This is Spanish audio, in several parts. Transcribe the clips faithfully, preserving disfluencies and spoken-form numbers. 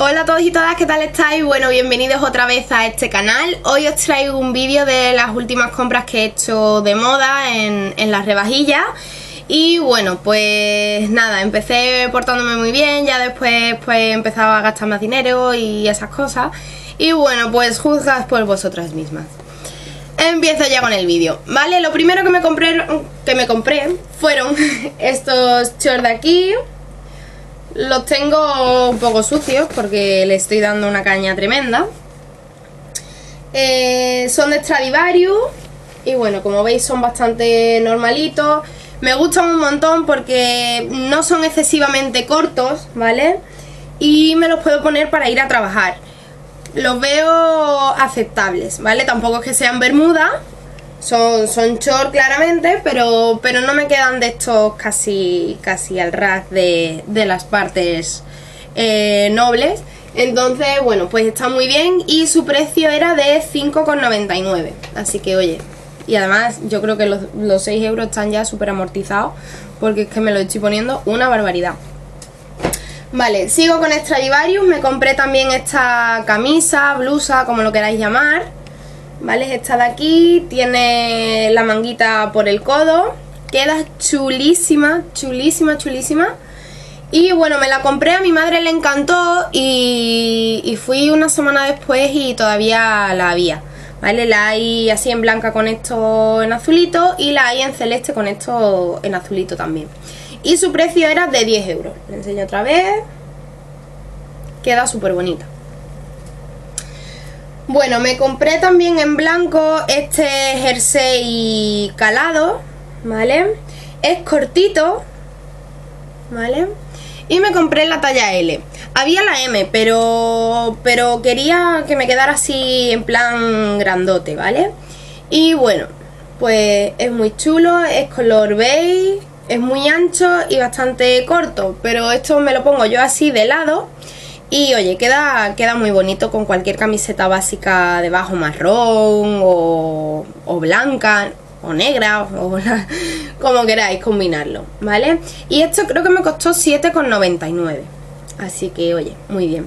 Hola a todos y todas, ¿qué tal estáis? Bueno, bienvenidos otra vez a este canal. Hoy os traigo un vídeo de las últimas compras que he hecho de moda en, en las rebajillas. Y bueno, pues nada, empecé portándome muy bien, ya después pues empezaba a gastar más dinero y esas cosas. Y bueno, pues juzgad por vosotras mismas. Empiezo ya con el vídeo, ¿vale? Lo primero que me compré, que me compré fueron estos shorts de aquí. Los tengo un poco sucios porque le estoy dando una caña tremenda. Eh, son de Stradivarius y bueno, como veis son bastante normalitos. Me gustan un montón porque no son excesivamente cortos, ¿vale? Y me los puedo poner para ir a trabajar. Los veo aceptables, ¿vale? Tampoco es que sean bermudas. Son, son short claramente, pero, pero no me quedan de estos casi, casi al ras de, de las partes eh, nobles. Entonces, bueno, pues está muy bien y su precio era de cinco con noventa y nueve. Así que, oye, y además yo creo que los, los seis euros están ya súper amortizados porque es que me lo estoy poniendo una barbaridad. Vale, sigo con Stradivarius. Me compré también esta camisa, blusa, como lo queráis llamar. ¿Vale? Esta de aquí tiene la manguita por el codo. Queda chulísima, chulísima, chulísima. Y bueno, me la compré, a mi madre le encantó y, y fui una semana después y todavía la había. ¿Vale? La hay así en blanca con esto en azulito y la hay en celeste con esto en azulito también. Y su precio era de diez euros. Le enseño otra vez. Queda súper bonita. Bueno, me compré también en blanco este jersey calado, ¿vale? Es cortito, ¿vale? Y me compré la talla L. Había la M, pero, pero quería que me quedara así en plan grandote, ¿vale? Y bueno, pues es muy chulo, es color beige, es muy ancho y bastante corto. Pero esto me lo pongo yo así de lado. Y oye, queda, queda muy bonito con cualquier camiseta básica debajo marrón o, o blanca o negra o la, como queráis combinarlo, ¿vale? Y esto creo que me costó siete con noventa y nueve. Así que oye, muy bien.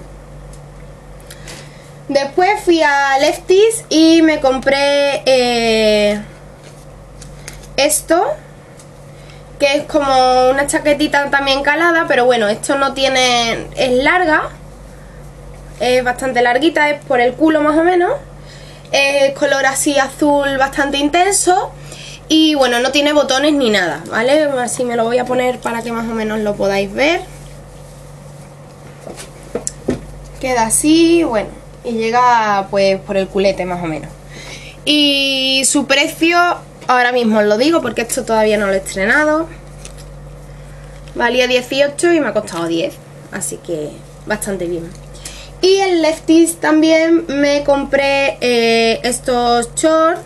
Después fui a Lefties y me compré eh, esto, que es como una chaquetita también calada, pero bueno, esto no tiene, es larga. Es bastante larguita, es por el culo más o menos. Es color así azul bastante intenso. Y bueno, no tiene botones ni nada, ¿vale? Así me lo voy a poner para que más o menos lo podáis ver. Queda así, bueno, y llega pues por el culete más o menos. Y su precio, ahora mismo os lo digo porque esto todavía no lo he estrenado. Valía dieciocho y me ha costado diez, así que bastante bien. Y en Lefties también me compré eh, estos shorts,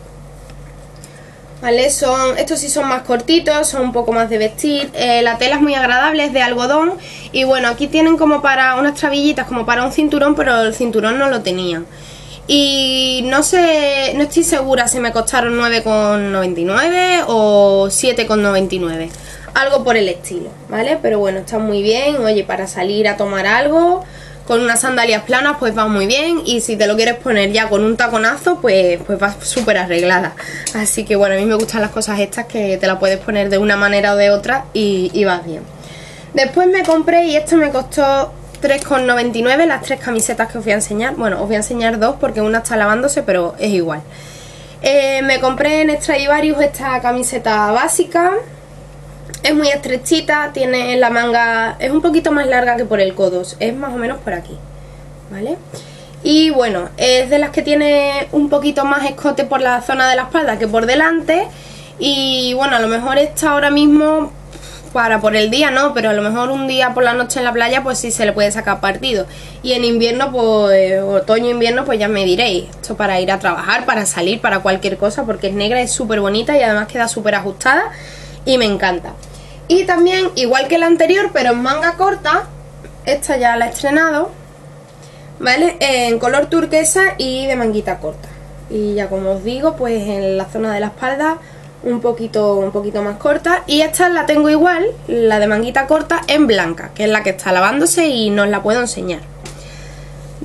¿vale? Son, estos sí son más cortitos, son un poco más de vestir. Eh, la tela es muy agradable, es de algodón. Y bueno, aquí tienen como para unas trabillitas, como para un cinturón, pero el cinturón no lo tenían. Y no sé, no estoy segura si me costaron nueve con noventa y nueve o siete con noventa y nueve. Algo por el estilo, ¿vale? Pero bueno, está muy bien. Oye, para salir a tomar algo con unas sandalias planas pues va muy bien. Y si te lo quieres poner ya con un taconazo pues, pues va súper arreglada. Así que bueno, a mí me gustan las cosas estas que te la puedes poner de una manera o de otra y, y vas bien. Después me compré, y esto me costó tres con noventa y nueve, las tres camisetas que os voy a enseñar. Bueno, os voy a enseñar dos porque una está lavándose, pero es igual. eh, Me compré en Stradivarius esta camiseta básica. Es muy estrechita, tiene la manga, es un poquito más larga que por el codo, es más o menos por aquí, ¿vale? Y bueno, es de las que tiene un poquito más escote por la zona de la espalda que por delante. Y bueno, a lo mejor esta ahora mismo para por el día no, pero a lo mejor un día por la noche en la playa pues sí se le puede sacar partido. Y en invierno, pues otoño invierno, pues ya me diréis, esto para ir a trabajar, para salir, para cualquier cosa, porque es negra, es súper bonita y además queda súper ajustada y me encanta. Y también, igual que la anterior, pero en manga corta, esta ya la he estrenado, ¿vale? En color turquesa y de manguita corta. Y ya como os digo, pues en la zona de la espalda un poquito, un poquito más corta. Y esta la tengo igual, la de manguita corta, en blanca, que es la que está lavándose y no os la puedo enseñar.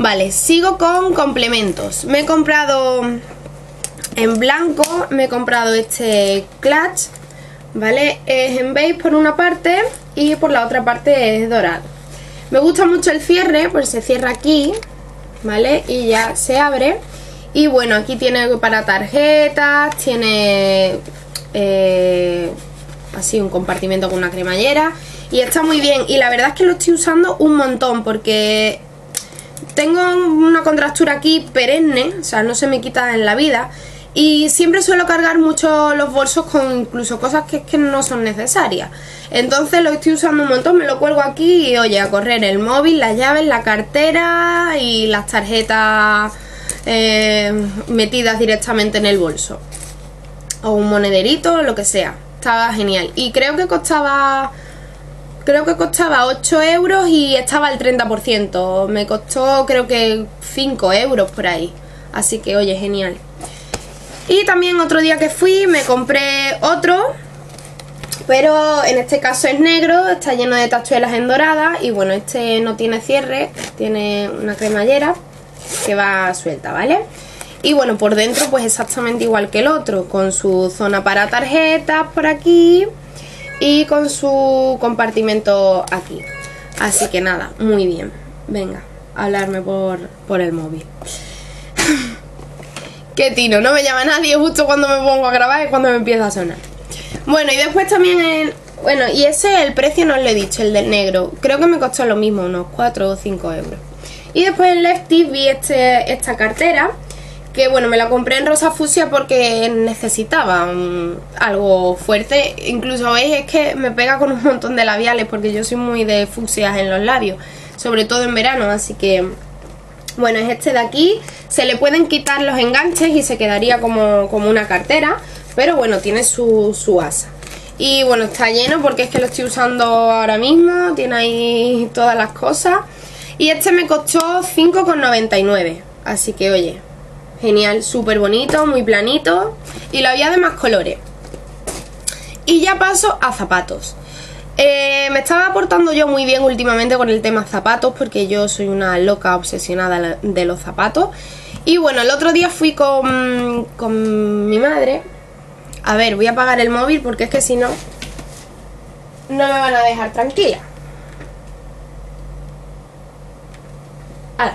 Vale, sigo con complementos. Me he comprado en blanco, me he comprado este clutch, ¿vale? Es en beige por una parte y por la otra parte es dorado. Me gusta mucho el cierre, pues se cierra aquí, ¿vale? Y ya se abre. Y bueno, aquí tiene para tarjetas, tiene eh, así un compartimento con una cremallera. Y está muy bien, y la verdad es que lo estoy usando un montón porque tengo una contractura aquí perenne, o sea, no se me quita en la vida. Y siempre suelo cargar mucho los bolsos con incluso cosas que, que no son necesarias. Entonces lo estoy usando un montón, me lo cuelgo aquí y oye, a correr el móvil, las llaves, la cartera y las tarjetas eh, metidas directamente en el bolso. O un monederito, lo que sea. Estaba genial. Y creo que costaba... Creo que costaba ocho euros y estaba al treinta por ciento. Me costó creo que cinco euros por ahí. Así que oye, genial. Y también otro día que fui me compré otro, pero en este caso es negro, está lleno de tachuelas en dorada. Y bueno, este no tiene cierre, tiene una cremallera que va suelta, ¿vale? Y bueno, por dentro pues exactamente igual que el otro, con su zona para tarjetas por aquí y con su compartimento aquí. Así que nada, muy bien. Venga, a hablarme por, por el móvil. Qué tino, no me llama nadie justo cuando me pongo a grabar y cuando me empieza a sonar. Bueno, y después también el... Bueno, y ese, el precio no os lo he dicho, el del negro. Creo que me costó lo mismo, unos cuatro o cinco euros. Y después en Lefties vi este, esta cartera, que bueno, me la compré en rosa fucsia porque necesitaba um, algo fuerte. Incluso veis, es que me pega con un montón de labiales porque yo soy muy de fucsias en los labios, sobre todo en verano, así que... Bueno, es este de aquí, se le pueden quitar los enganches y se quedaría como, como una cartera, pero bueno, tiene su, su asa. Y bueno, está lleno porque es que lo estoy usando ahora mismo, tiene ahí todas las cosas. Y este me costó cinco con noventa y nueve, así que oye, genial, súper bonito, muy planito y lo había de más colores. Y ya paso a zapatos. Eh, me estaba portando yo muy bien últimamente con el tema zapatos porque yo soy una loca obsesionada de los zapatos. Y bueno, el otro día fui con, con mi madre. A ver, voy a apagar el móvil porque es que si no, no me van a dejar tranquila. Ahora.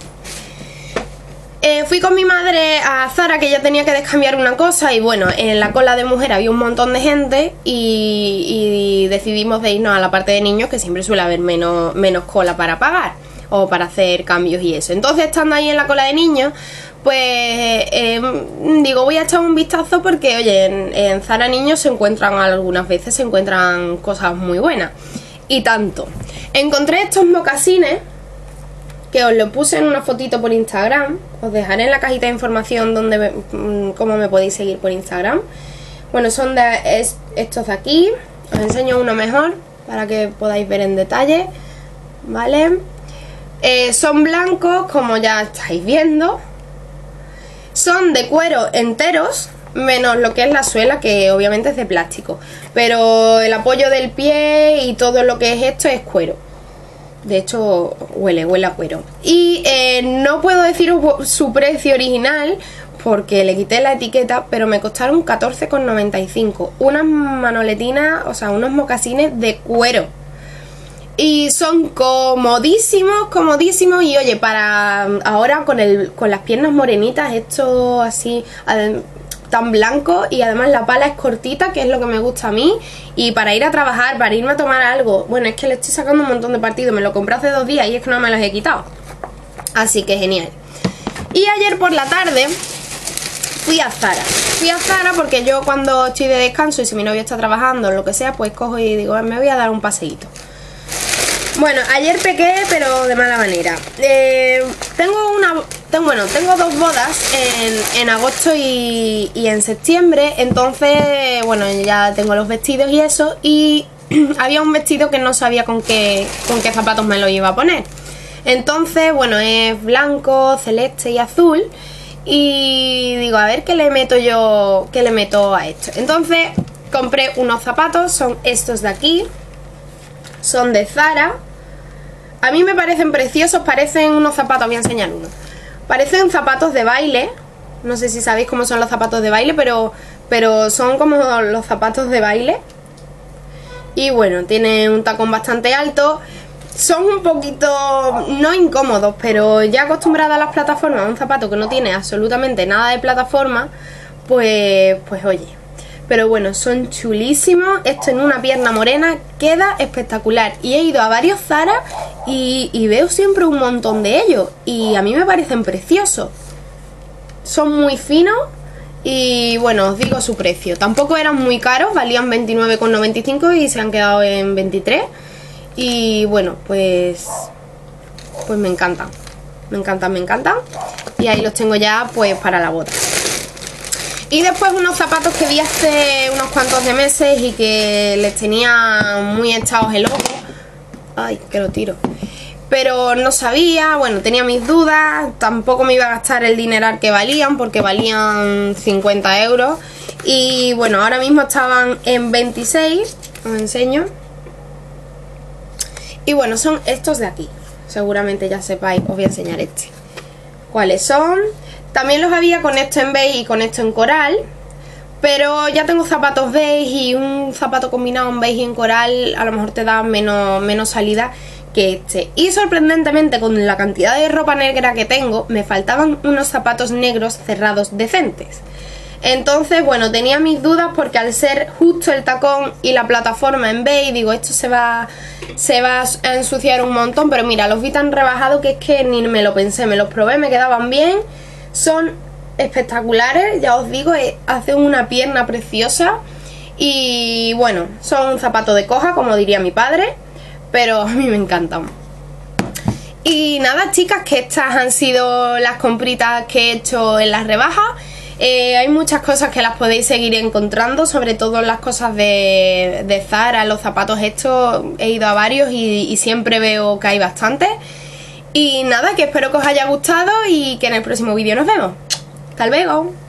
Eh, fui con mi madre a Zara, que ella tenía que descambiar una cosa. Y bueno, en la cola de mujer había un montón de gente y, y decidimos de irnos a la parte de niños, que siempre suele haber menos, menos cola para pagar o para hacer cambios y eso. Entonces, estando ahí en la cola de niños, pues eh, digo, voy a echar un vistazo porque, oye, en, en Zara Niños se encuentran, algunas veces se encuentran cosas muy buenas. Y tanto. Encontré estos mocasines, que os lo puse en una fotito por Instagram. Os dejaré en la cajita de información donde me, cómo me podéis seguir por Instagram. Bueno, son de es, estos de aquí. Os enseño uno mejor para que podáis ver en detalle, ¿vale? Eh, son blancos, como ya estáis viendo. Son de cuero enteros, menos lo que es la suela, que obviamente es de plástico. Pero el apoyo del pie y todo lo que es esto es cuero. De hecho, huele, huele a cuero. Y eh, no puedo deciros su precio original porque le quité la etiqueta, pero me costaron catorce con noventa y cinco. Unas manoletinas, o sea, unos mocasines de cuero. Y son comodísimos, comodísimos. Y oye, para ahora con, el, con las piernas morenitas, esto así... tan blanco, y además la pala es cortita, que es lo que me gusta a mí, y para ir a trabajar, para irme a tomar algo. Bueno, es que le estoy sacando un montón de partido, me lo compré hace dos días y es que no me los he quitado, así que genial. Y ayer por la tarde fui a Zara, fui a Zara porque yo cuando estoy de descanso y si mi novio está trabajando o lo que sea, pues cojo y digo, me voy a dar un paseíto. Bueno, ayer pequé, pero de mala manera. Eh, tengo una... Tengo, bueno, tengo dos bodas en, en agosto y, y en septiembre. Entonces, bueno, ya tengo los vestidos y eso. Y había un vestido que no sabía con qué, con qué zapatos me lo iba a poner. Entonces, bueno, es blanco, celeste y azul. Y digo, a ver qué le meto yo, qué le meto a esto. Entonces, compré unos zapatos, son estos de aquí. Son de Zara. A mí me parecen preciosos, parecen unos zapatos, voy a enseñar uno. Parecen zapatos de baile. No sé si sabéis cómo son los zapatos de baile, pero, pero son como los zapatos de baile. Y bueno, tienen un tacón bastante alto. Son un poquito, no incómodos, pero ya acostumbrada a las plataformas, a un zapato que no tiene absolutamente nada de plataforma, pues, pues oye. Pero bueno, son chulísimos. Esto en una pierna morena queda espectacular. Y he ido a varios Zara y, y veo siempre un montón de ellos. Y a mí me parecen preciosos. Son muy finos. Y bueno, os digo su precio. Tampoco eran muy caros, valían veintinueve con noventa y cinco y se han quedado en veintitrés. Y bueno, pues pues me encantan. Me encantan, me encantan. Y ahí los tengo ya pues para la boda. Y después unos zapatos que vi hace unos cuantos de meses y que les tenía muy echados el ojo. Ay, que lo tiro. Pero no sabía, bueno, tenía mis dudas. Tampoco me iba a gastar el dineral que valían, porque valían cincuenta euros. Y bueno, ahora mismo estaban en veintiséis. Os enseño. Y bueno, son estos de aquí. Seguramente ya sepáis, os voy a enseñar este. ¿Cuáles son? También los había con esto en beige y con esto en coral. Pero ya tengo zapatos beige y un zapato combinado en beige y en coral a lo mejor te da menos, menos salida que este. Y sorprendentemente, con la cantidad de ropa negra que tengo, me faltaban unos zapatos negros cerrados decentes. Entonces, bueno, tenía mis dudas porque al ser justo el tacón y la plataforma en beige, digo, esto se va, se va a ensuciar un montón. Pero mira, los vi tan rebajados que es que ni me lo pensé, me los probé, me quedaban bien. Son espectaculares, ya os digo, hacen una pierna preciosa. Y bueno, son un zapato de coja, como diría mi padre, pero a mí me encantan. Y nada, chicas, que estas han sido las compritas que he hecho en las rebajas. Eh, hay muchas cosas que las podéis seguir encontrando, sobre todo las cosas de, de Zara, los zapatos estos. He ido a varios y, y siempre veo que hay bastantes. Y nada, que espero que os haya gustado y que en el próximo vídeo nos vemos. ¡Hasta luego!